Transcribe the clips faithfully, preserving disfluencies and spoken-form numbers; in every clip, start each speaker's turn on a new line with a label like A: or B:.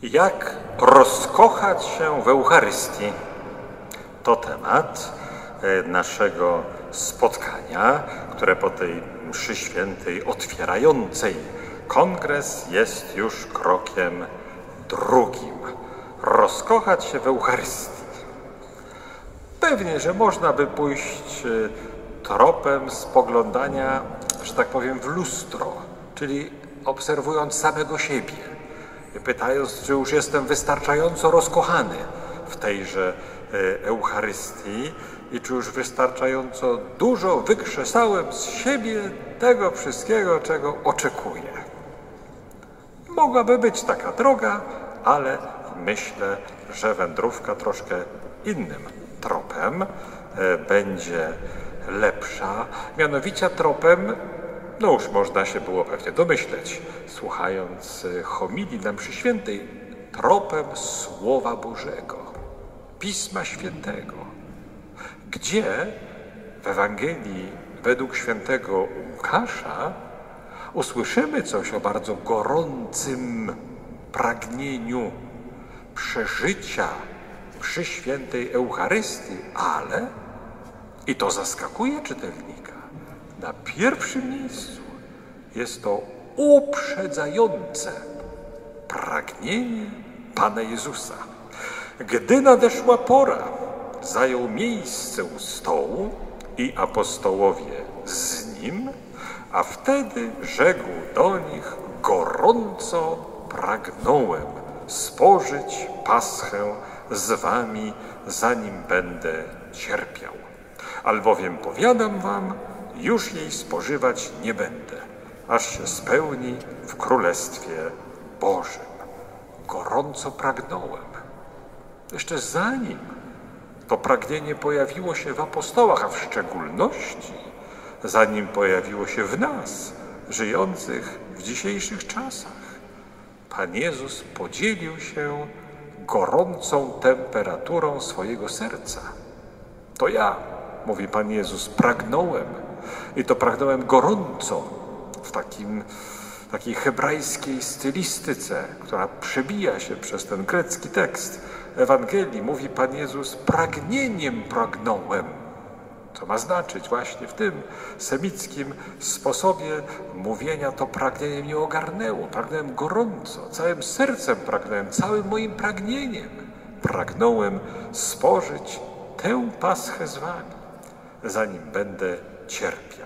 A: Jak rozkochać się w Eucharystii? To temat naszego spotkania, które po tej mszy świętej otwierającej kongres jest już krokiem drugim. Rozkochać się w Eucharystii. Pewnie, że można by pójść tropem spoglądania, że tak powiem, w lustro, czyli obserwując samego siebie, pytając, czy już jestem wystarczająco rozkochany w tejże Eucharystii i czy już wystarczająco dużo wykrzesałem z siebie tego wszystkiego, czego oczekuję. Mogłaby być taka droga, ale myślę, że wędrówka troszkę innym tropem będzie lepsza, mianowicie tropem, no już można się było pewnie domyśleć, słuchając homilii na mszy świętej, tropem Słowa Bożego, Pisma Świętego, gdzie w Ewangelii według świętego Łukasza usłyszymy coś o bardzo gorącym pragnieniu przeżycia mszy świętej Eucharystii, ale, i to zaskakuje czytelnika, na pierwszym miejscu jest to uprzedzające pragnienie Pana Jezusa. Gdy nadeszła pora, zajął miejsce u stołu i apostołowie z nim, a wtedy rzekł do nich: gorąco pragnąłem spożyć Paschę z wami, zanim będę cierpiał. Albowiem powiadam wam, już jej spożywać nie będę, aż się spełni w Królestwie Bożym. Gorąco pragnąłem. Jeszcze zanim to pragnienie pojawiło się w apostołach, a w szczególności zanim pojawiło się w nas, żyjących w dzisiejszych czasach, Pan Jezus podzielił się gorącą temperaturą swojego serca. To ja, mówi Pan Jezus, pragnąłem i to pragnąłem gorąco w takim, takiej hebrajskiej stylistyce, która przebija się przez ten grecki tekst Ewangelii. Mówi Pan Jezus, pragnieniem pragnąłem. Co ma znaczyć właśnie w tym semickim sposobie mówienia, to pragnienie mnie ogarnęło. Pragnąłem gorąco, całym sercem pragnąłem, całym moim pragnieniem. Pragnąłem spożyć tę Paschę z wami, zanim będę cierpiał.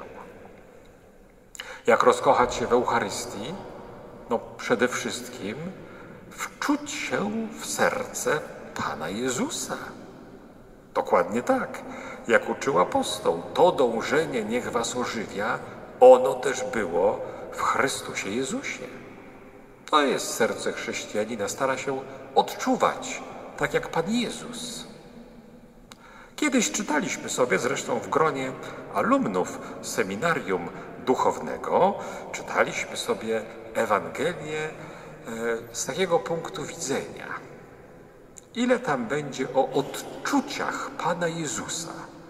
A: Jak rozkochać się w Eucharystii? No przede wszystkim wczuć się w serce Pana Jezusa. Dokładnie tak, jak uczył apostoł. To dążenie niech was ożywia, ono też było w Chrystusie Jezusie. To jest serce chrześcijanina, stara się odczuwać, tak jak Pan Jezus. Kiedyś czytaliśmy sobie, zresztą w gronie alumnów seminarium duchownego, czytaliśmy sobie Ewangelię z takiego punktu widzenia. Ile tam będzie o odczuciach Pana Jezusa?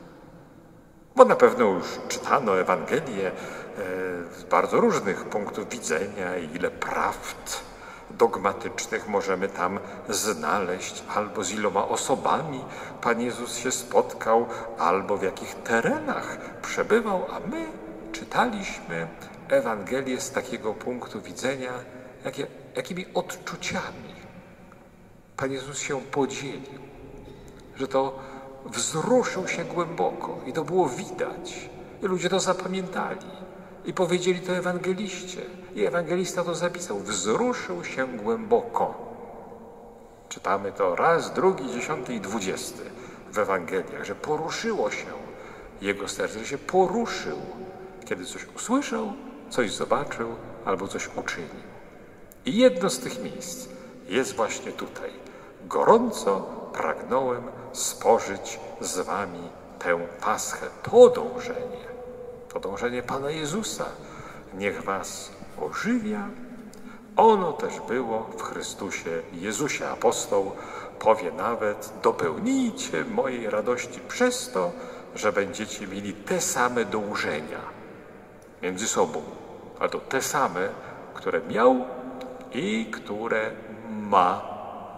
A: Bo na pewno już czytano Ewangelię z bardzo różnych punktów widzenia i ile prawd dogmatycznych możemy tam znaleźć, albo z iloma osobami Pan Jezus się spotkał, albo w jakich terenach przebywał, a my czytaliśmy Ewangelię z takiego punktu widzenia, jakie, jakimi odczuciami Pan Jezus się podzielił, że to wzruszył się głęboko i to było widać. I ludzie to zapamiętali i powiedzieli to ewangeliście. I ewangelista to zapisał. Wzruszył się głęboko. Czytamy to raz, drugi, dziesiąty i dwudziesty w Ewangeliach, że poruszyło się jego serce, że się poruszył, kiedy coś usłyszał, coś zobaczył albo coś uczynił. I jedno z tych miejsc jest właśnie tutaj. Gorąco pragnąłem spożyć z wami tę Paschę. To dążenie, to dążenie Pana Jezusa, niech was ożywia. Ono też było w Chrystusie Jezusie. Apostoł powie nawet: dopełnijcie mojej radości przez to, że będziecie mieli te same dążenia między sobą, a to te same, które miał i które ma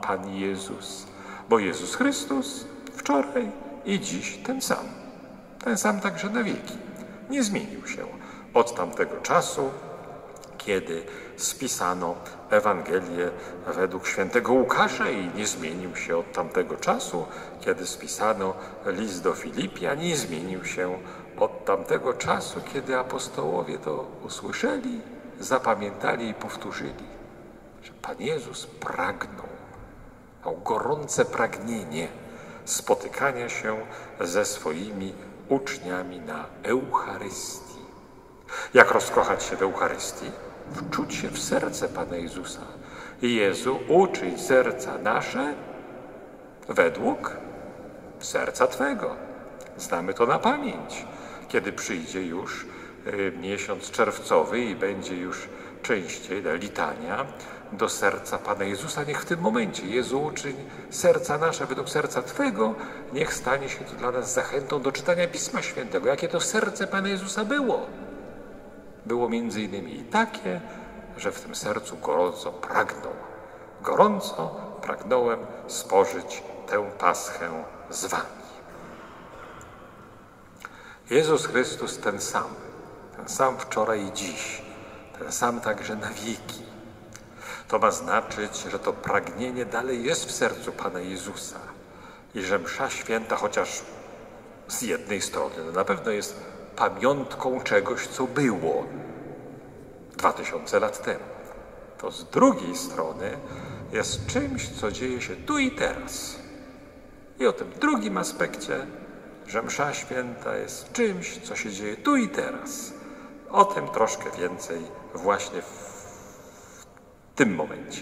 A: Pan Jezus. Bo Jezus Chrystus wczoraj i dziś ten sam. Ten sam także na wieki. Nie zmienił się od tamtego czasu, kiedy spisano Ewangelię według świętego Łukasza i nie zmienił się od tamtego czasu, kiedy spisano list do Filipian, nie zmienił się od tamtego czasu, kiedy apostołowie to usłyszeli, zapamiętali i powtórzyli, że Pan Jezus pragnął, miał gorące pragnienie spotykania się ze swoimi uczniami na Eucharystii. Jak rozkochać się w Eucharystii? Wczuć się w serce Pana Jezusa. Jezu, uczyń serca nasze według serca Twego. Znamy to na pamięć. Kiedy przyjdzie już y, miesiąc czerwcowy i będzie już częściej litania do serca Pana Jezusa, niech w tym momencie Jezu, uczyń serca nasze według serca Twego, niech stanie się to dla nas zachętą do czytania Pisma Świętego. Jakie to serce Pana Jezusa było? Było między innymi i takie, że w tym sercu gorąco pragnął. Gorąco pragnąłem spożyć tę paschę z wami. Jezus Chrystus ten sam, ten sam wczoraj i dziś, ten sam także na wieki. To ma znaczyć, że to pragnienie dalej jest w sercu Pana Jezusa i że msza święta, chociaż z jednej strony no na pewno jest pamiątką czegoś, co było dwa tysiące lat temu, to z drugiej strony jest czymś, co dzieje się tu i teraz. I o tym drugim aspekcie, że msza święta jest czymś, co się dzieje tu i teraz. O tym troszkę więcej właśnie w tym momencie.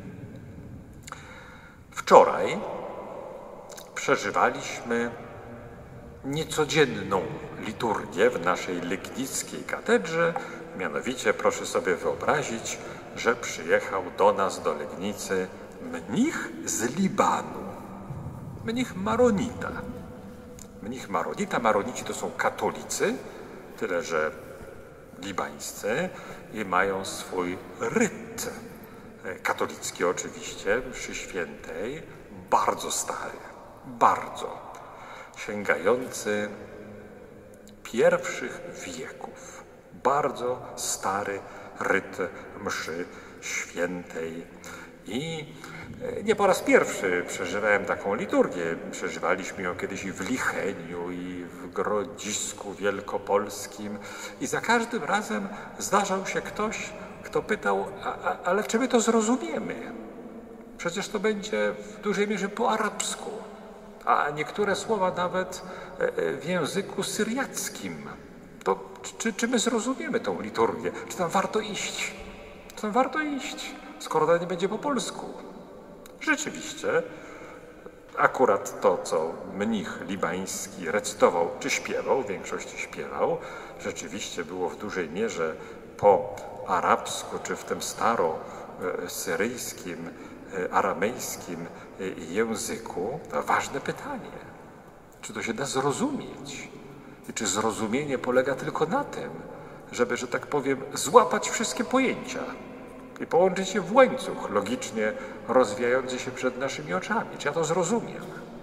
A: Wczoraj przeżywaliśmy niecodzienną liturgię w naszej legnickiej katedrze. Mianowicie proszę sobie wyobrazić, że przyjechał do nas do Legnicy mnich z Libanu. Mnich Maronita. Mnich Maronita. Maronici to są katolicy, tyle że libańscy i mają swój ryt katolicki oczywiście, mszy świętej, bardzo stary, bardzo sięgający pierwszych wieków. Bardzo stary ryt mszy świętej. I nie po raz pierwszy przeżywałem taką liturgię. Przeżywaliśmy ją kiedyś i w Licheniu, i w Grodzisku Wielkopolskim. I za każdym razem zdarzał się ktoś, kto pytał, a, a, ale czy my to zrozumiemy? Przecież to będzie w dużej mierze po arabsku, a niektóre słowa nawet w języku syriackim. To czy, czy my zrozumiemy tą liturgię? Czy tam warto iść? Czy tam warto iść, skoro to nie będzie po polsku? Rzeczywiście, akurat to, co mnich libański recytował czy śpiewał, w większości śpiewał, rzeczywiście było w dużej mierze po arabsku, czy w tym staro-syryjskim, aramejskim języku. To ważne pytanie. Czy to się da zrozumieć? I czy zrozumienie polega tylko na tym, żeby, że tak powiem, złapać wszystkie pojęcia i połączyć je w łańcuch logicznie rozwijający się przed naszymi oczami? Czy ja to zrozumiem?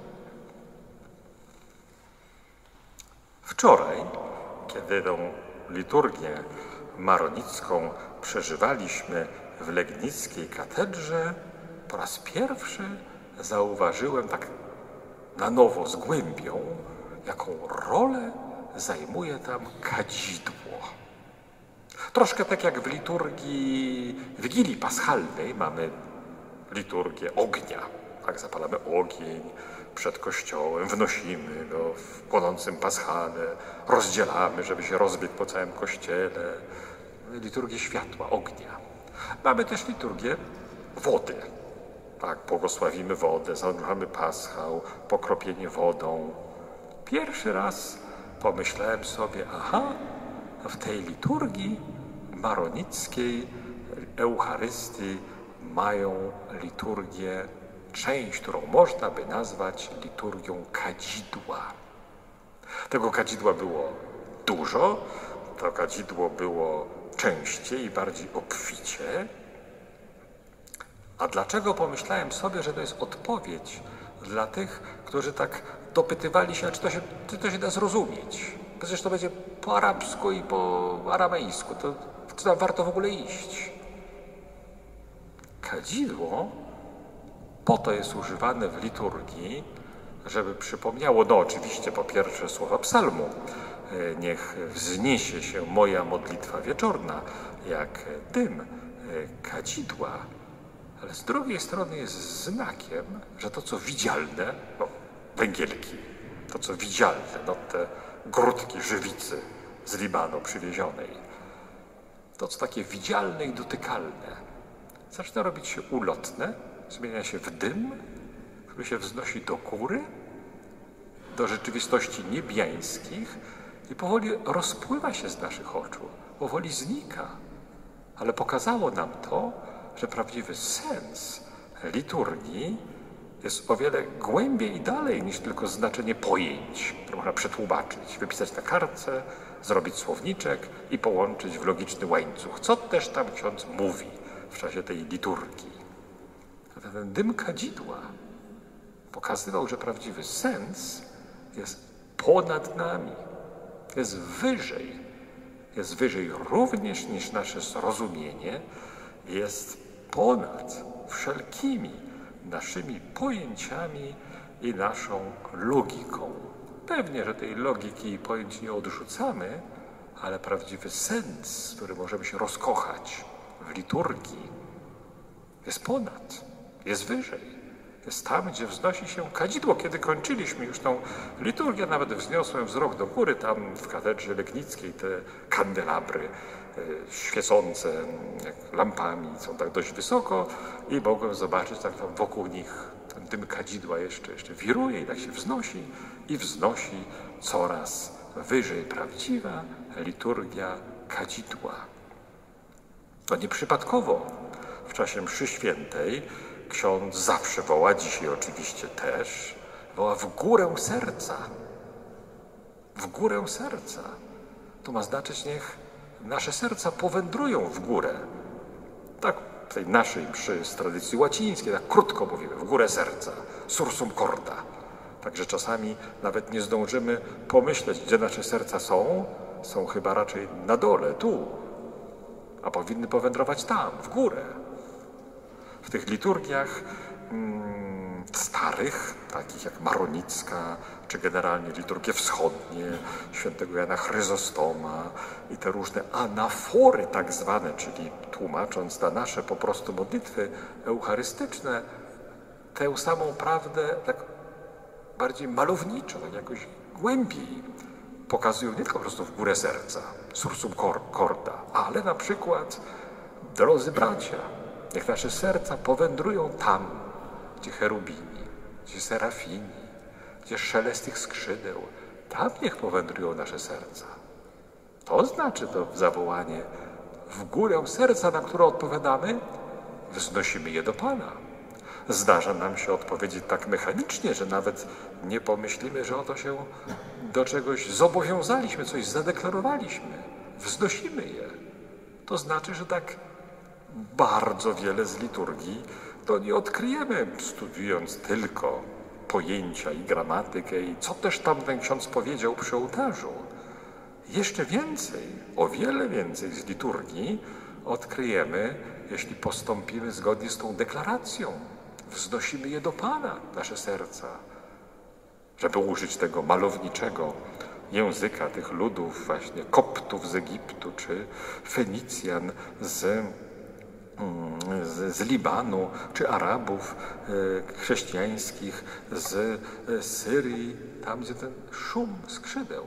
A: Wczoraj, kiedy tą liturgię maronicką przeżywaliśmy w legnickiej katedrze, po raz pierwszy zauważyłem tak na nowo z głębią, jaką rolę zajmuje tam kadzidło. Troszkę tak jak w liturgii Wigilii Paschalnej mamy liturgię ognia. Tak, zapalamy ogień przed kościołem, wnosimy go w płonącym paschale, rozdzielamy, żeby się rozbiegł po całym kościele. Liturgię światła, ognia. Mamy też liturgię wody. Tak, błogosławimy wodę, zanurzamy paschał, pokropienie wodą. Pierwszy raz pomyślałem sobie, aha, w tej liturgii maronickiej Eucharystii mają liturgię, część, którą można by nazwać liturgią kadzidła. Tego kadzidła było dużo, to kadzidło było częściej i bardziej obficie, A dlaczego pomyślałem sobie, że to jest odpowiedź dla tych, którzy tak dopytywali się, czy to się, czy to się da zrozumieć? Przecież to będzie po arabsku i po aramejsku. To czy tam warto w ogóle iść? Kadzidło po to jest używane w liturgii, żeby przypomniało, no oczywiście po pierwsze słowa psalmu, niech wzniesie się moja modlitwa wieczorna, jak dym kadzidła, ale z drugiej strony jest znakiem, że to co widzialne, no węgielki, to co widzialne, no te grudki żywicy z Libanu przywiezionej, to co takie widzialne i dotykalne, zaczyna robić się ulotne, zmienia się w dym, który się wznosi do góry, do rzeczywistości niebiańskich i powoli rozpływa się z naszych oczu, powoli znika. Ale pokazało nam to, że prawdziwy sens liturgii jest o wiele głębiej i dalej niż tylko znaczenie pojęć, które można przetłumaczyć, wypisać na kartce, zrobić słowniczek i połączyć w logiczny łańcuch, co też tam ksiądz mówi w czasie tej liturgii. A ten dym kadzidła pokazywał, że prawdziwy sens jest ponad nami, jest wyżej, jest wyżej również niż nasze zrozumienie, jest ponad wszelkimi naszymi pojęciami i naszą logiką. Pewnie, że tej logiki i pojęć nie odrzucamy, ale prawdziwy sens, który możemy się rozkochać w liturgii, jest ponad, jest wyżej. Jest tam, gdzie wznosi się kadzidło. Kiedy kończyliśmy już tą liturgię, nawet wzniosłem wzrok do góry, tam w katedrze legnickiej te kandelabry e, świecące jak lampami są tak dość wysoko i mogłem zobaczyć, tak tam wokół nich ten dym kadzidła jeszcze, jeszcze wiruje i tak się wznosi i wznosi coraz wyżej. Prawdziwa liturgia kadzidła. To nieprzypadkowo w czasie mszy świętej ksiądz zawsze woła, dzisiaj oczywiście też, woła w górę serca. W górę serca. To ma znaczyć, niech nasze serca powędrują w górę. Tak w tej naszej mszy z tradycji łacińskiej, tak krótko mówimy, w górę serca, sursum corda. Także czasami nawet nie zdążymy pomyśleć, gdzie nasze serca są. Są chyba raczej na dole, tu, a powinny powędrować tam, w górę. W tych liturgiach mm, starych, takich jak maronicka, czy generalnie liturgie wschodnie, świętego Jana Chryzostoma i te różne anafory tak zwane, czyli tłumacząc na nasze po prostu modlitwy eucharystyczne, tę samą prawdę tak bardziej malowniczo, tak jakoś głębiej pokazują nie tylko po prostu w górę serca, sursum corda, ale na przykład, drodzy bracia, niech nasze serca powędrują tam, gdzie cherubini, gdzie serafini, gdzie szelest ich skrzydeł. Tam niech powędrują nasze serca. To znaczy to zawołanie w górę serca, na które odpowiadamy, wznosimy je do Pana. Zdarza nam się odpowiedzieć tak mechanicznie, że nawet nie pomyślimy, że oto się do czegoś zobowiązaliśmy, coś zadeklarowaliśmy. Wznosimy je. To znaczy, że tak bardzo wiele z liturgii to nie odkryjemy, studiując tylko pojęcia i gramatykę i co też tam ten ksiądz powiedział przy ołtarzu. Jeszcze więcej, o wiele więcej z liturgii odkryjemy, jeśli postąpimy zgodnie z tą deklaracją. Wznosimy je do Pana, nasze serca. Żeby użyć tego malowniczego języka tych ludów, właśnie Koptów z Egiptu, czy Fenicjan z Z, z Libanu, czy Arabów e, chrześcijańskich z e, Syrii, tam gdzie ten szum skrzydeł,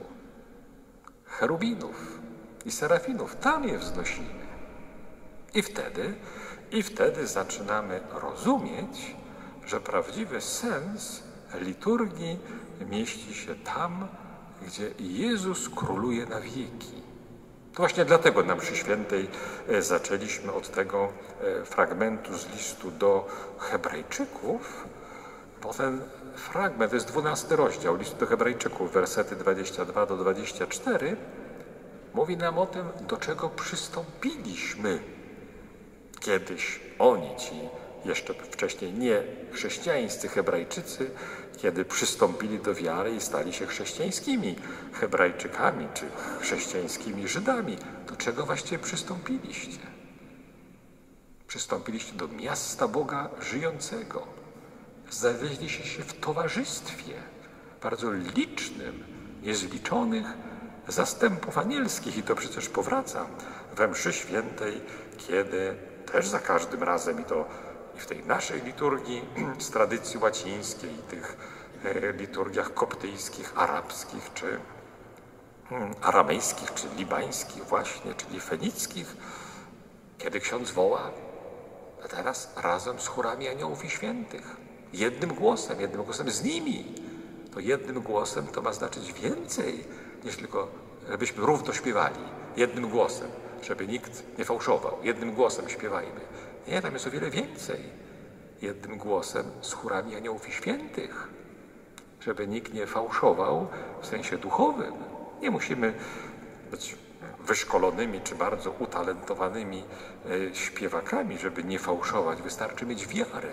A: cherubinów i serafinów, tam je wznosimy. I wtedy, i wtedy zaczynamy rozumieć, że prawdziwy sens liturgii mieści się tam, gdzie Jezus króluje na wieki. To właśnie dlatego na mszy świętej zaczęliśmy od tego fragmentu z listu do Hebrajczyków, bo ten fragment, to jest dwunasty rozdział listu do Hebrajczyków, wersety dwadzieścia dwa do dwudziestego czwartego, mówi nam o tym, do czego przystąpiliśmy kiedyś oni, ci jeszcze wcześniej nie chrześcijańscy Hebrajczycy, kiedy przystąpili do wiary i stali się chrześcijańskimi Hebrajczykami czy chrześcijańskimi Żydami, do czego właściwie przystąpiliście? Przystąpiliście do miasta Boga żyjącego. Znaleźliście się w towarzystwie bardzo licznym, niezliczonych zastępów anielskich. I to przecież powraca we mszy świętej, kiedy też za każdym razem, i to i w tej naszej liturgii z tradycji łacińskiej, i tych liturgiach koptyjskich, arabskich, czy aramejskich, czy libańskich właśnie, czyli fenickich, kiedy ksiądz woła, a teraz razem z chórami aniołów i świętych, jednym głosem, jednym głosem z nimi. To jednym głosem to ma znaczyć więcej, niż tylko, żebyśmy równo śpiewali, jednym głosem, żeby nikt nie fałszował, jednym głosem śpiewajmy. Nie, tam jest o wiele więcej. Jednym głosem z chórami aniołów i świętych, żeby nikt nie fałszował w sensie duchowym. Nie musimy być wyszkolonymi czy bardzo utalentowanymi śpiewakami, żeby nie fałszować. Wystarczy mieć wiarę,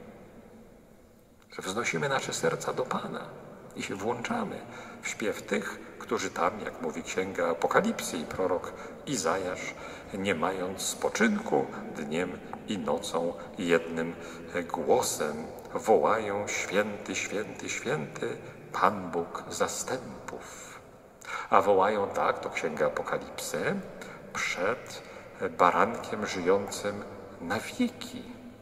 A: że wznosimy nasze serca do Pana i się włączamy w śpiew tych, którzy tam, jak mówi Księga Apokalipsy i prorok Izajasz, nie mając spoczynku, dniem i nocą jednym głosem wołają: święty, święty, święty, Pan Bóg zastępów. A wołają tak, to Księga Apokalipsy, przed barankiem żyjącym na wieki.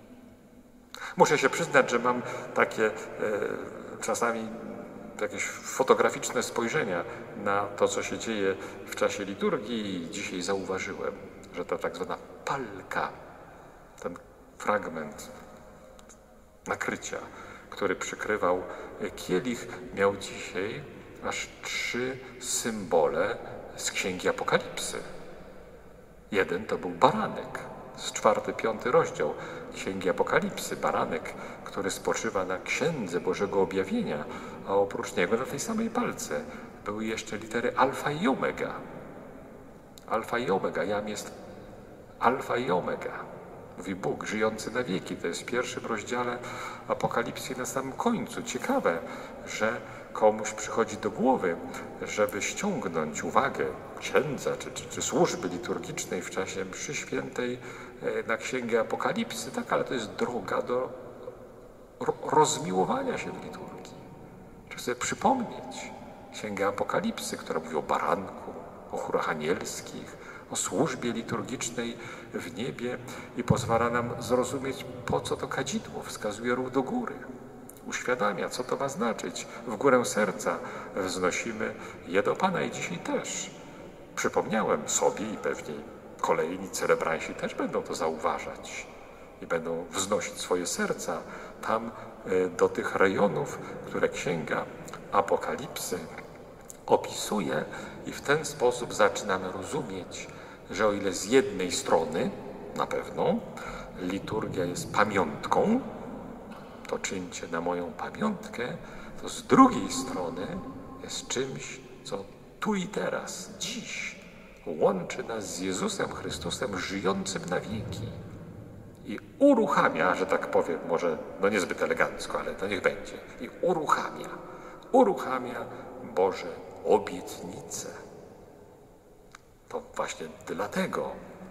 A: Muszę się przyznać, że mam takie e, czasami jakieś fotograficzne spojrzenia na to, co się dzieje w czasie liturgii, i dzisiaj zauważyłem, że ta tak zwana palka, ten fragment nakrycia, który przykrywał kielich, miał dzisiaj aż trzy symbole z Księgi Apokalipsy. Jeden to był baranek, z czwarty, piąty rozdział Księgi Apokalipsy, baranek, który spoczywa na Księdze Bożego Objawienia, a oprócz niego na tej samej palce były jeszcze litery alfa i omega. Alfa i omega, jam jest alfa i omega. Mówi Bóg, żyjący na wieki. To jest w pierwszym rozdziale Apokalipsy na samym końcu. Ciekawe, że komuś przychodzi do głowy, żeby ściągnąć uwagę księdza czy, czy, czy służby liturgicznej w czasie mszy świętej na Księgę Apokalipsy. Tak, ale to jest droga do rozmiłowania się w liturgii. Trzeba sobie przypomnieć Księgę Apokalipsy, która mówi o baranku, o chórach anielskich, o służbie liturgicznej w niebie i pozwala nam zrozumieć, po co to kadzidło wskazuje ruch do góry. Uświadamia, co to ma znaczyć. W górę serca wznosimy je do Pana i dzisiaj też. Przypomniałem sobie i pewnie kolejni celebranci też będą to zauważać i będą wznosić swoje serca tam do tych rejonów, które Księga Apokalipsy opisuje, i w ten sposób zaczynamy rozumieć, że o ile z jednej strony na pewno liturgia jest pamiątką, to czyńcie na moją pamiątkę, to z drugiej strony jest czymś, co tu i teraz, dziś łączy nas z Jezusem Chrystusem żyjącym na wieki i uruchamia, że tak powiem, może no niezbyt elegancko, ale to niech będzie, i uruchamia, uruchamia Boże obietnice. To właśnie dlatego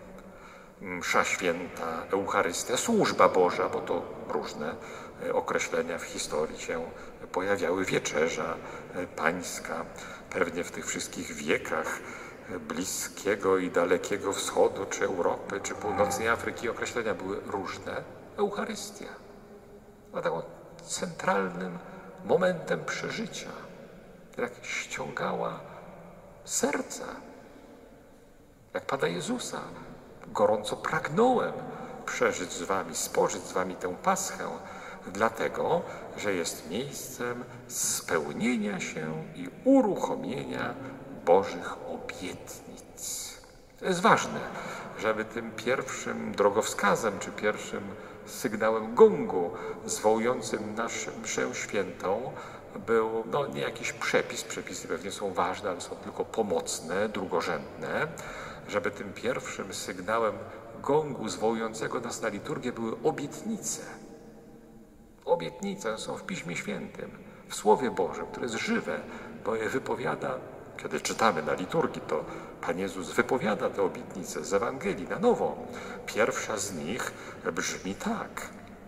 A: msza święta, Eucharystia, służba Boża, bo to różne określenia w historii się pojawiały, wieczerza pańska, pewnie w tych wszystkich wiekach Bliskiego i Dalekiego Wschodu, czy Europy, czy Północnej Afryki określenia były różne. Eucharystia była taką centralnym momentem przeżycia, jak ściągała serca, jak Pana Jezusa. Gorąco pragnąłem przeżyć z wami, spożyć z wami tę Paschę, dlatego, że jest miejscem spełnienia się i uruchomienia Bożych obietnic. To jest ważne, żeby tym pierwszym drogowskazem, czy pierwszym sygnałem gongu zwołującym naszą mszę świętą był no, nie jakiś przepis, przepisy pewnie są ważne, ale są tylko pomocne, drugorzędne, żeby tym pierwszym sygnałem gongu zwołującego nas na liturgię były obietnice. Obietnice są w Piśmie Świętym, w Słowie Bożym, które jest żywe, bo je wypowiada, kiedy czytamy na liturgii, to Pan Jezus wypowiada te obietnice z Ewangelii na nowo. Pierwsza z nich brzmi tak,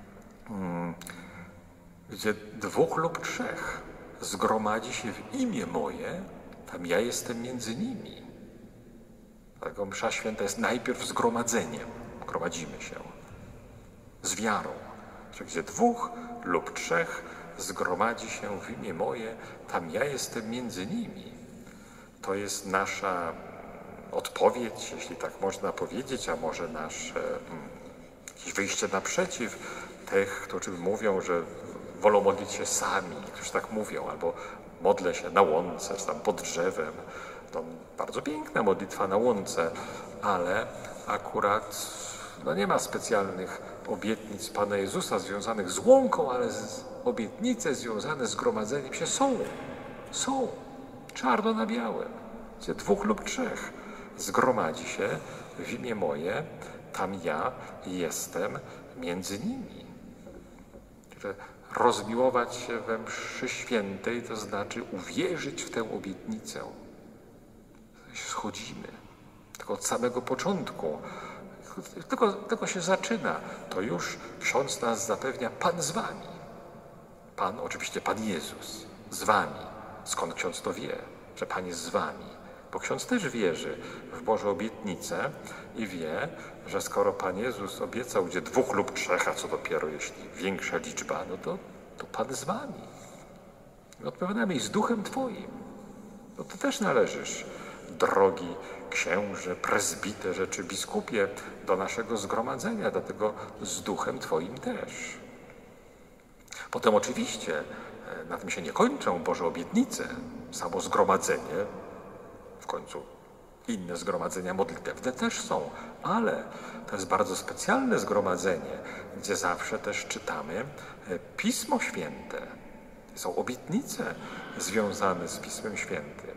A: gdzie dwóch lub trzech zgromadzi się w imię moje, tam ja jestem między nimi. Dlatego msza święta jest najpierw zgromadzeniem. Gromadzimy się z wiarą, że gdzie dwóch lub trzech zgromadzi się w imię moje, tam ja jestem między nimi. To jest nasza odpowiedź, jeśli tak można powiedzieć, a może nasze jakieś wyjście naprzeciw tych, którzy mówią, że wolą modlić się sami, którzy tak mówią, albo modlę się na łące, czy tam pod drzewem. To bardzo piękna modlitwa na łące, ale akurat no nie ma specjalnych obietnic Pana Jezusa związanych z łąką, ale z, obietnice związane z gromadzeniem się są. Są. Czarno na białym. Gdzie dwóch lub trzech zgromadzi się w imię moje, tam ja jestem między nimi. Rozmiłować się we mszy świętej to znaczy uwierzyć w tę obietnicę. Schodzimy. Tylko od samego początku. Tylko, tylko się zaczyna. To już ksiądz nas zapewnia, Pan z wami. Pan, oczywiście Pan Jezus, z wami. Skąd ksiądz to wie, że Pan jest z wami? Bo ksiądz też wierzy w Boże obietnice i wie, że skoro Pan Jezus obiecał, gdzie dwóch lub trzech, a co dopiero jeśli większa liczba, no to, to Pan z wami. I odpowiadamy, i z duchem Twoim. No Ty też należysz, drogi księże, prezbiterze czy biskupie, do naszego zgromadzenia, dlatego z duchem Twoim też. Potem oczywiście na tym się nie kończą Boże obietnice, samo zgromadzenie, w końcu inne zgromadzenia modlitewne też są, ale to jest bardzo specjalne zgromadzenie, gdzie zawsze też czytamy Pismo Święte. Są obietnice związane z Pismem Świętym.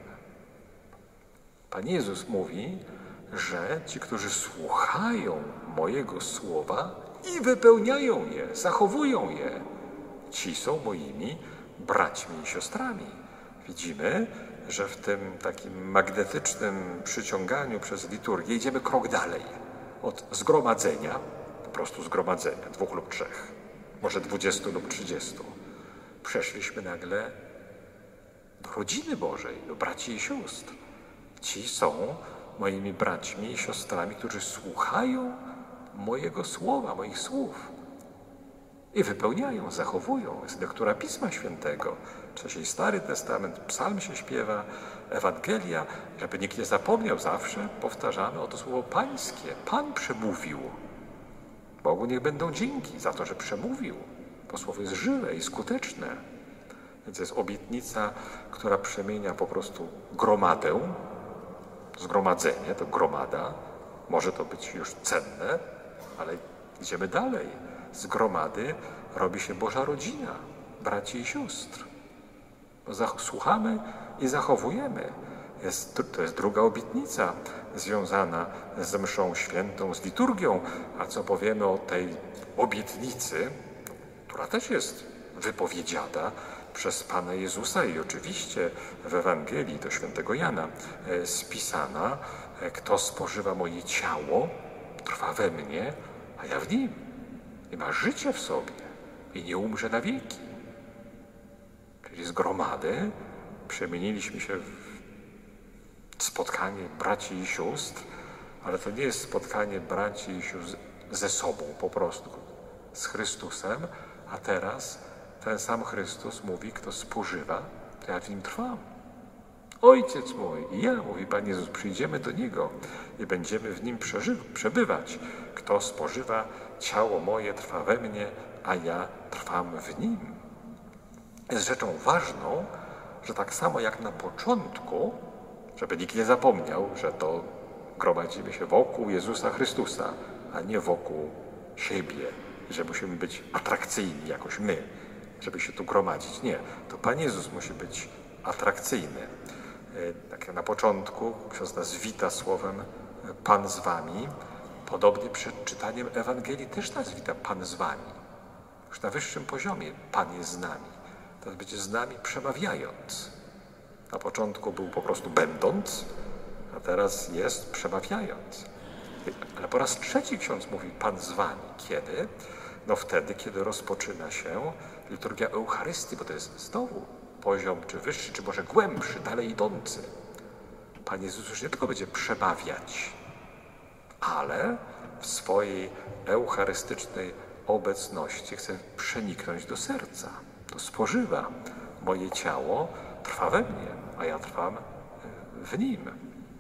A: Pan Jezus mówi, że ci, którzy słuchają mojego słowa i wypełniają je, zachowują je, ci są moimi braćmi i siostrami. Widzimy, że w tym takim magnetycznym przyciąganiu przez liturgię idziemy krok dalej. Od zgromadzenia, po prostu zgromadzenia, dwóch lub trzech, może dwudziestu lub trzydziestu. Przeszliśmy nagle do rodziny Bożej, do braci i sióstr. Ci są moimi braćmi i siostrami, którzy słuchają mojego słowa, moich słów i wypełniają, zachowują. Jest lektura Pisma Świętego, wcześniej Stary Testament, psalm się śpiewa, Ewangelia, żeby nikt nie zapomniał, zawsze powtarzamy oto słowo Pańskie. Pan przemówił. Bogu niech będą dzięki za to, że przemówił. To słowo jest żywe i skuteczne. Więc jest obietnica, która przemienia po prostu gromadę, zgromadzenie, to gromada, może to być już cenne, ale idziemy dalej. Z gromady robi się Boża rodzina, braci i sióstr. Słuchamy i zachowujemy. Jest, to jest druga obietnica związana z mszą świętą, z liturgią. A co powiemy o tej obietnicy, która też jest wypowiedziana przez Pana Jezusa i oczywiście w Ewangelii do świętego Jana spisana, kto spożywa moje ciało, trwa we mnie, a ja w nim. I ma życie w sobie i nie umrze na wieki. Czyli z gromady przemieniliśmy się w spotkanie braci i sióstr, ale to nie jest spotkanie braci i sióstr ze sobą po prostu, z Chrystusem, a teraz ten sam Chrystus mówi, kto spożywa, to ja w nim trwam. Ojciec mój i ja, mówi Pan Jezus, przyjdziemy do Niego i będziemy w Nim przebywać. Kto spożywa ciało moje, trwa we mnie, a ja trwam w Nim. Jest rzeczą ważną, że tak samo jak na początku, żeby nikt nie zapomniał, że to gromadzimy się wokół Jezusa Chrystusa, a nie wokół siebie, że musimy być atrakcyjni jakoś my, żeby się tu gromadzić. Nie, to Pan Jezus musi być atrakcyjny. Tak jak na początku ksiądz nas wita słowem Pan z wami, Podobnie przed czytaniem Ewangelii też nas wita Pan z wami. Już na wyższym poziomie Pan jest z nami. Teraz będzie z nami przemawiając. Na początku był po prostu będąc, a teraz jest przemawiając. Ale po raz trzeci ksiądz mówi Pan z wami. Kiedy? No wtedy, kiedy rozpoczyna się liturgia Eucharystii, bo to jest znowu poziom czy wyższy, czy może głębszy, dalej idący. Pan Jezus już nie tylko będzie przemawiać, ale w swojej eucharystycznej obecności chce przeniknąć do serca. To spożywa. Moje ciało trwa we mnie, a ja trwam w nim.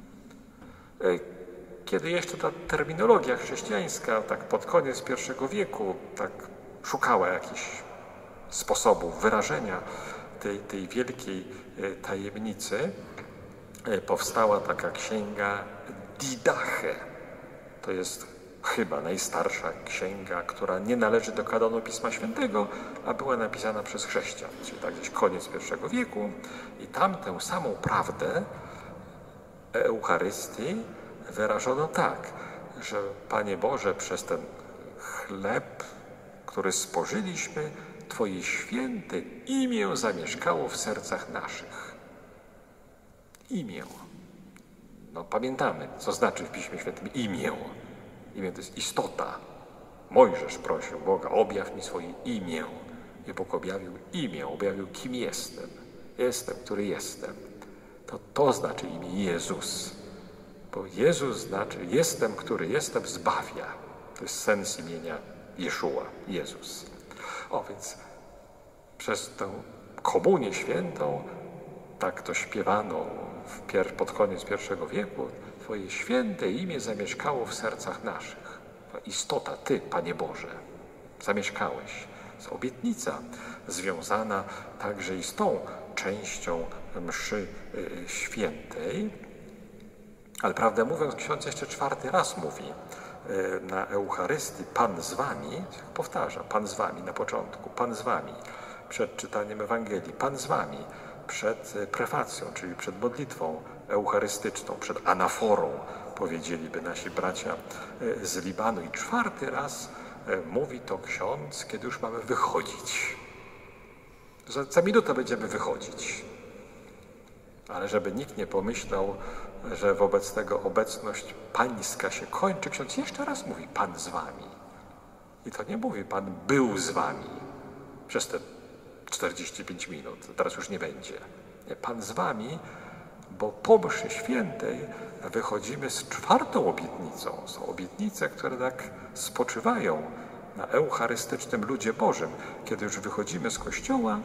A: Kiedy jeszcze ta terminologia chrześcijańska, tak pod koniec pierwszego wieku, tak szukała jakichś sposobów wyrażenia tej, tej wielkiej tajemnicy, powstała taka księga Didache. To jest chyba najstarsza księga, która nie należy do kanonu Pisma Świętego, a była napisana przez chrześcijan, czyli tak gdzieś koniec pierwszego wieku. I tam tę samą prawdę Eucharystii wyrażono tak, że Panie Boże, przez ten chleb, który spożyliśmy, Twoje święte imię zamieszkało w sercach naszych. Imię. No pamiętamy, co znaczy w Piśmie Świętym imię. Imię to jest istota. Mojżesz prosił Boga, objaw mi swoje imię. I Bóg objawił imię, objawił kim jestem. Jestem, który jestem. To to znaczy imię Jezus. Bo Jezus znaczy jestem, który jestem, zbawia. To jest sens imienia Jeszua, Jezus. O, więc przez tę komunię świętą, tak to śpiewano w pier- pod koniec pierwszego wieku, Twoje święte imię zamieszkało w sercach naszych. To istota, Ty, Panie Boże, zamieszkałeś. To jest obietnica związana także i z tą częścią mszy świętej. Ale prawdę mówiąc, ksiądz jeszcze czwarty raz mówi na Eucharystii Pan z wami, powtarza, Pan z wami na początku, Pan z wami przed czytaniem Ewangelii, Pan z wami przed prefacją, czyli przed modlitwą eucharystyczną, przed anaforą, powiedzieliby nasi bracia z Libanu. I czwarty raz mówi to ksiądz, kiedy już mamy wychodzić. Za, za minutę będziemy wychodzić. Ale żeby nikt nie pomyślał, że wobec tego obecność pańska się kończy, ksiądz jeszcze raz mówi Pan z wami. I to nie mówi Pan był z wami przez te czterdzieści pięć minut. Teraz już nie będzie. Nie, Pan z wami, bo po mszy świętej wychodzimy z czwartą obietnicą. Są obietnice, które tak spoczywają na eucharystycznym ludzie Bożym. Kiedy już wychodzimy z kościoła,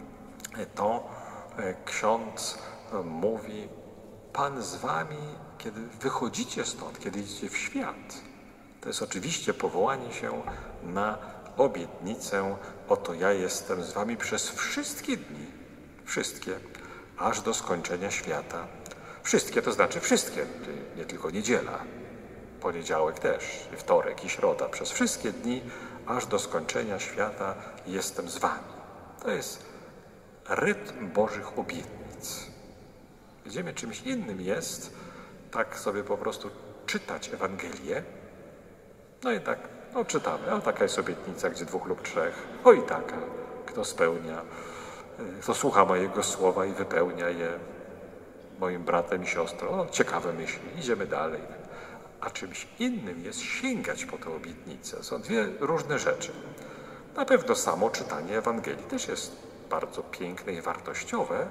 A: to ksiądz mówi Pan z wami, kiedy wychodzicie stąd, kiedy idziecie w świat. To jest oczywiście powołanie się na obietnicę, oto ja jestem z wami przez wszystkie dni, wszystkie, aż do skończenia świata. Wszystkie to znaczy wszystkie, nie tylko niedziela, poniedziałek też, wtorek i środa. Przez wszystkie dni, aż do skończenia świata jestem z wami. To jest rytm Bożych obietnic. Widzimy, czymś innym jest tak sobie po prostu czytać Ewangelię. No i tak, no czytamy, a taka jest obietnica, gdzie dwóch lub trzech. O i taka, kto spełnia, kto słucha mojego słowa i wypełnia je moim bratem i siostrą. No, ciekawe myśli, idziemy dalej. A czymś innym jest sięgać po tę obietnicę. Są dwie różne rzeczy. Na pewno samo czytanie Ewangelii też jest bardzo piękne i wartościowe,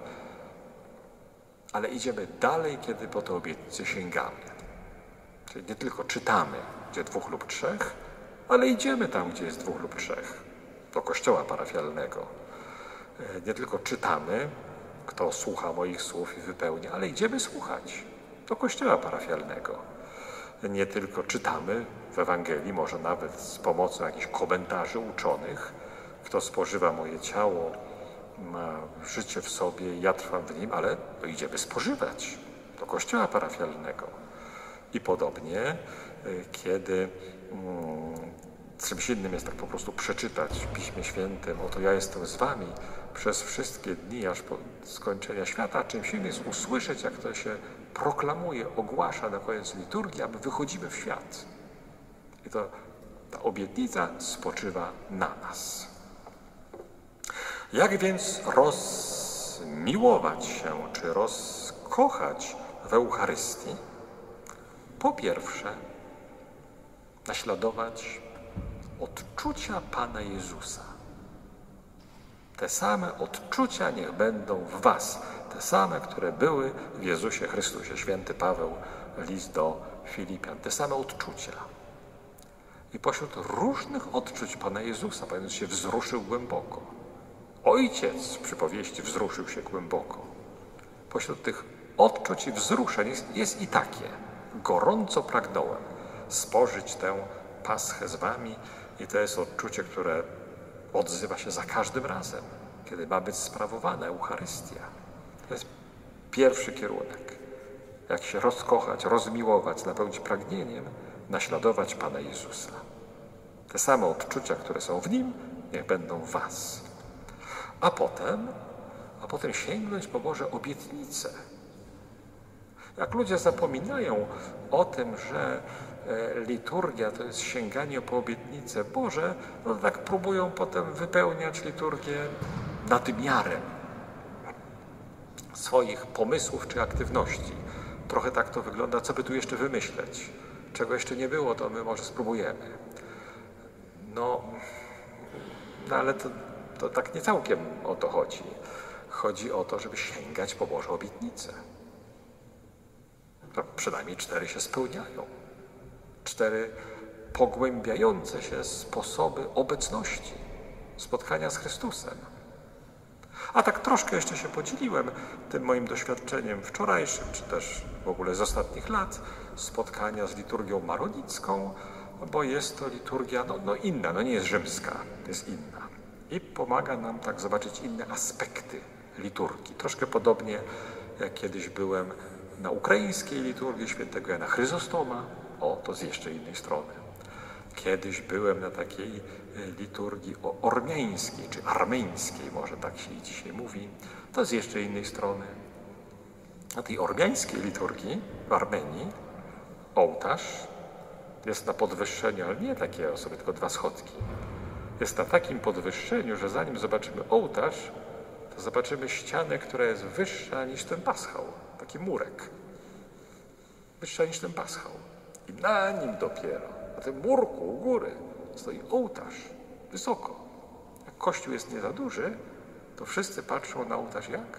A: ale idziemy dalej, kiedy po tę obietnicę sięgamy. Czyli nie tylko czytamy, gdzie dwóch lub trzech, ale idziemy tam, gdzie jest dwóch lub trzech, do kościoła parafialnego. Nie tylko czytamy, kto słucha moich słów i wypełnia, ale idziemy słuchać do kościoła parafialnego. Nie tylko czytamy w Ewangelii, może nawet z pomocą jakichś komentarzy uczonych, kto spożywa moje ciało, ma życie w sobie, ja trwam w nim, ale idziemy spożywać do kościoła parafialnego. I podobnie, kiedy hmm, czymś innym jest tak po prostu przeczytać w Piśmie Świętym, oto ja jestem z wami przez wszystkie dni, aż po skończenia świata, a czymś innym jest usłyszeć, jak to się proklamuje, ogłasza na koniec liturgii, a my wychodzimy w świat. I to ta obietnica spoczywa na nas. Jak więc rozmiłować się, czy rozkochać w Eucharystii? Po pierwsze, naśladować odczucia Pana Jezusa. Te same odczucia niech będą w was, te same, które były w Jezusie Chrystusie. Święty Paweł, list do Filipian, te same odczucia. I pośród różnych odczuć Pana Jezusa, Pan Jezus się wzruszył głęboko. Ojciec w przypowieści wzruszył się głęboko. Pośród tych odczuć i wzruszeń jest, jest i takie. Gorąco pragnąłem spożyć tę Paschę z wami i to jest odczucie, które odzywa się za każdym razem, kiedy ma być sprawowana Eucharystia. To jest pierwszy kierunek. Jak się rozkochać, rozmiłować, napełnić pragnieniem, naśladować Pana Jezusa. Te same odczucia, które są w Nim, niech będą w was. A potem, a potem sięgnąć po Boże obietnice. Jak ludzie zapominają o tym, że liturgia to jest sięganie po obietnice Boże, no tak próbują potem wypełniać liturgię nadmiarem swoich pomysłów czy aktywności. Trochę tak to wygląda, co by tu jeszcze wymyśleć. Czego jeszcze nie było, to my może spróbujemy. No, no ale to, to tak nie całkiem o to chodzi. Chodzi o to, żeby sięgać po Boże obietnice. No, przynajmniej cztery się spełniają. Cztery pogłębiające się sposoby obecności, spotkania z Chrystusem. A tak troszkę jeszcze się podzieliłem tym moim doświadczeniem wczorajszym, czy też w ogóle z ostatnich lat, spotkania z liturgią maronicką, bo jest to liturgia no, no inna, no nie jest rzymska, jest inna. I pomaga nam tak zobaczyć inne aspekty liturgii. Troszkę podobnie jak kiedyś byłem na ukraińskiej liturgii świętego Jana Chryzostoma, o, to z jeszcze innej strony. Kiedyś byłem na takiej liturgii ormiańskiej, czy armeńskiej, może tak się dzisiaj mówi, to z jeszcze innej strony. Na tej ormiańskiej liturgii w Armenii ołtarz jest na podwyższeniu, ale nie takie sobie, tylko dwa schodki. Jest na takim podwyższeniu, że zanim zobaczymy ołtarz, to zobaczymy ścianę, która jest wyższa niż ten paschał. Taki murek. Wyższa niż ten paschał. I na nim dopiero, na tym murku u góry, stoi ołtarz. Wysoko. Jak kościół jest nie za duży, to wszyscy patrzą na ołtarz jak?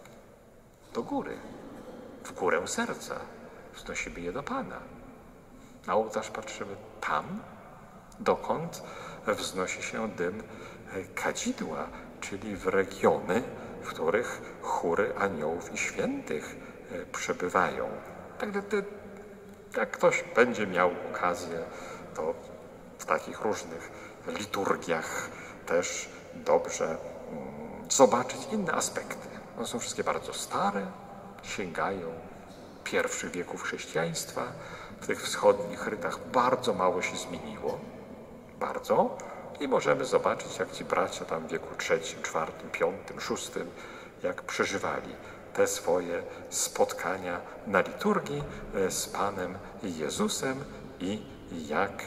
A: Do góry. W górę serca. Wznosimy je do Pana. Na ołtarz patrzymy tam, dokąd wznosi się dym kadzidła, czyli w regiony, w których chóry aniołów i świętych przebywają. Także jak ktoś będzie miał okazję, to w takich różnych liturgiach też dobrze zobaczyć inne aspekty. One są wszystkie bardzo stare, sięgają pierwszych wieków chrześcijaństwa. W tych wschodnich rytach bardzo mało się zmieniło. Bardzo. I możemy zobaczyć, jak ci bracia tam w wieku trzecim, czwartym, piątym, szóstym, jak przeżywali te swoje spotkania na liturgii z Panem Jezusem i jak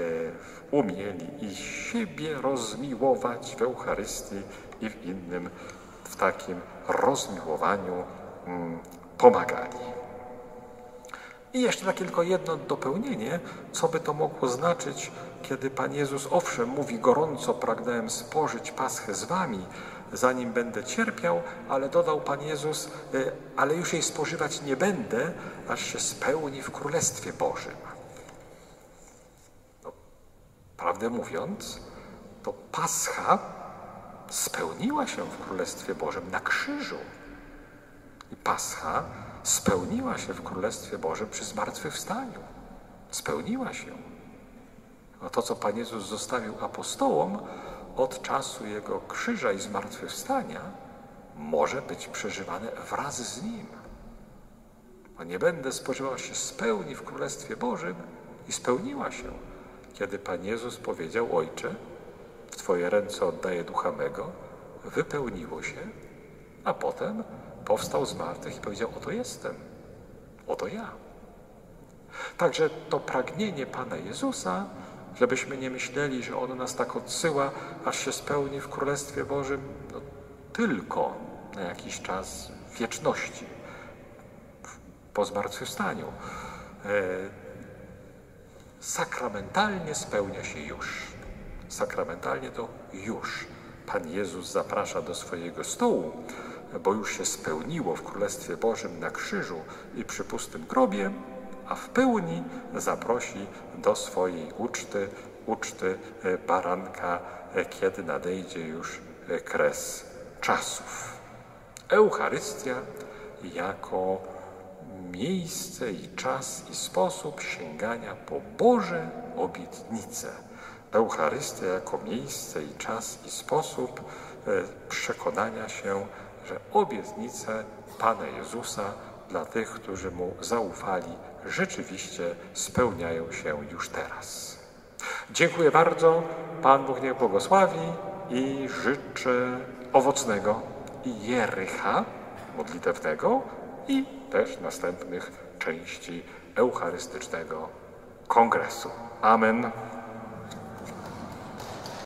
A: umieli i siebie rozmiłować w Eucharystii i w innym, w takim rozmiłowaniu pomagali. I jeszcze takie tylko jedno dopełnienie, co by to mogło znaczyć, kiedy Pan Jezus owszem mówi gorąco pragnąłem spożyć Paschę z wami, zanim będę cierpiał, ale dodał Pan Jezus, ale już jej spożywać nie będę, aż się spełni w Królestwie Bożym. No, prawdę mówiąc, to Pascha spełniła się w Królestwie Bożym na krzyżu. I Pascha spełniła się w Królestwie Bożym przy zmartwychwstaniu. Spełniła się. A to, co Pan Jezus zostawił apostołom od czasu Jego krzyża i zmartwychwstania, może być przeżywane wraz z Nim. A nie będę spodziewał się spełni w Królestwie Bożym i spełniła się, kiedy Pan Jezus powiedział: Ojcze, w Twoje ręce oddaję ducha mego, wypełniło się, a potem powstał z martwych i powiedział: oto jestem, oto ja. Także to pragnienie Pana Jezusa żebyśmy nie myśleli, że ono nas tak odsyła, aż się spełni w Królestwie Bożym no, tylko na jakiś czas wieczności, po zmartwychwstaniu. E, sakramentalnie spełnia się już. Sakramentalnie to już. Pan Jezus zaprasza do swojego stołu, bo już się spełniło w Królestwie Bożym na krzyżu i przy pustym grobie, a w pełni zaprosi do swojej uczty, uczty baranka, kiedy nadejdzie już kres czasów. Eucharystia jako miejsce i czas i sposób sięgania po Boże obietnice. Eucharystia jako miejsce i czas i sposób przekonania się, że obietnice Pana Jezusa dla tych, którzy Mu zaufali, rzeczywiście spełniają się już teraz. Dziękuję bardzo. Pan Bóg niech błogosławi i życzę owocnego Jericha modlitewnego i też następnych części eucharystycznego kongresu. Amen.